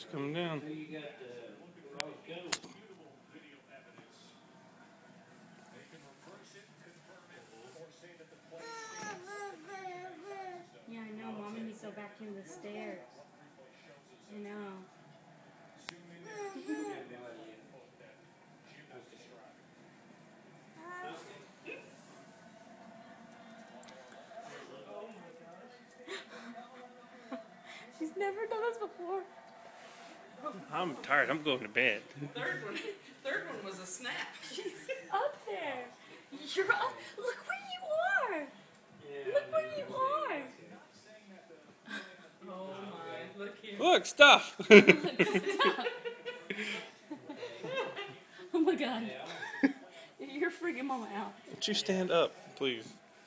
coming down. Yeah, I know. Mama needs to go back in the stairs. I know. She's never done this before. I'm tired. I'm going to bed. Third one was a snap. She's up there. You're up. Look where you are. Look where you are. Oh my! Look here. Look, stuff. Oh my God. You're freaking Mama out. Would you stand up, please?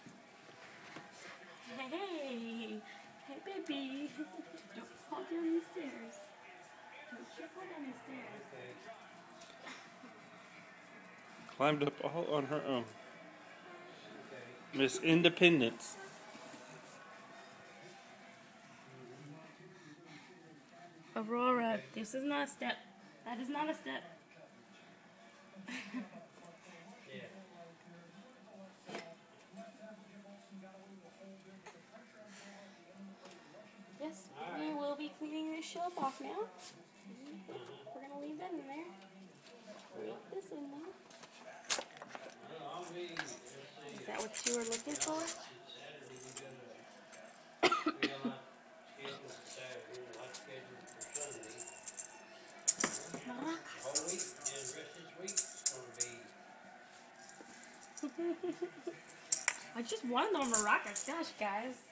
Hey, baby. Don't fall down these stairs. Don't you fall down these stairs. Climbed up all on her own. Miss Independence. Aurora, this is not a step. That is not a step. Yes, we will be cleaning this shelf off now. We're going to leave that in there. Leave this in there. Is that what you were looking for? I just wanted the maracas. Gosh, guys.